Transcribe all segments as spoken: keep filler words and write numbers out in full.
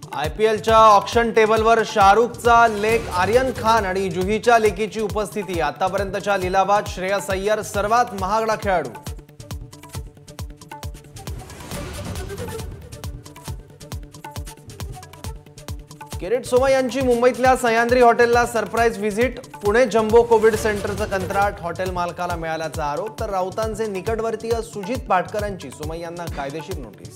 आयपीएलच्या ऑक्शन टेबलवर शाहरुखचा लेक आर्यन खान आणि जुहीच्या लेकीची उपस्थिती। आतापर्यंतच्या लिलावात श्रेयस अय्यर सर्वात महागडा खेळाडू। किरीट सोमय्या यांची मुंबईतल्या सह्याद्री हॉटेलला surprise visit. Pune jumbo covid सेंटरचं कंत्राट हॉटेल मालकाला मिळाल्याचा आरोप, तर राऊतांचे निकटवर्तीय सुजित पाटकरांची सोमय्यांना कायदेशीर नोटीस।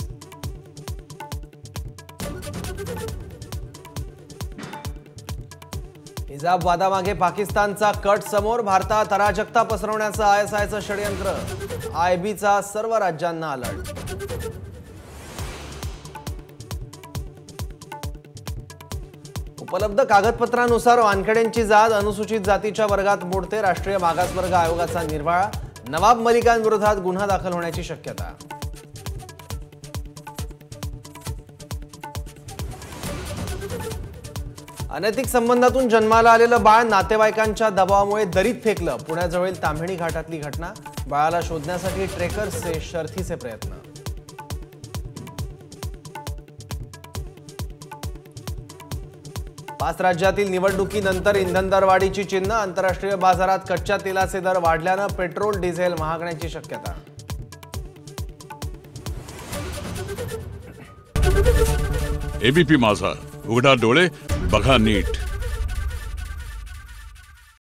हिजाब वादामागे पाकिस्तानचा कट समोर। भारतात अराजकता पसरवण्याचं आयएसआयचं षडयंत्र। आयबीचा सर्व राज्यांना अलर्ट। उपलब्ध कागदपत्रांनुसार वानखेडेंची जात अनुसूचित जातीच्या वर्गात मोडते। राष्ट्रीय मागासवर्ग आयोगाचा निर्वाळा। नवाब मलिकांविरोधात गुन्हा दाखल होण्याची शक्यता। अनैतिक संबंधातून जन्माला आलेलं बाळ नातेवाईकांच्या दबावामुळे दरीत फेकलं। पुण्याजवळील ताम्हिणी घाटातली घटना। बाळाला शोधण्यासाठी ट्रेकर्सचे शर्थीचे प्रयत्न। पाच राज्यातील निवडणुकीनंतर इंधन दरवाढीची चिन्ह। आंतरराष्ट्रीय बाजारात कच्च्या तेलाचे दर वाढल्यानं पेट्रोल डिझेल महागण्याची शक्यता। एबीपी माझा, उघडा डोळे बघा नीट।